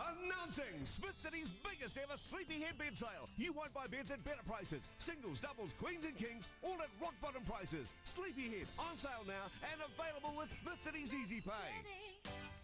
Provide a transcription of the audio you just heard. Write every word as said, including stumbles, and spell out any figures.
Announcing Smith City's biggest ever Sleepyhead bed sale. You won't buy beds at better prices. Singles, doubles, queens and kings, all at rock bottom prices. Sleepyhead on sale now and available with Smith City's Easy Pay.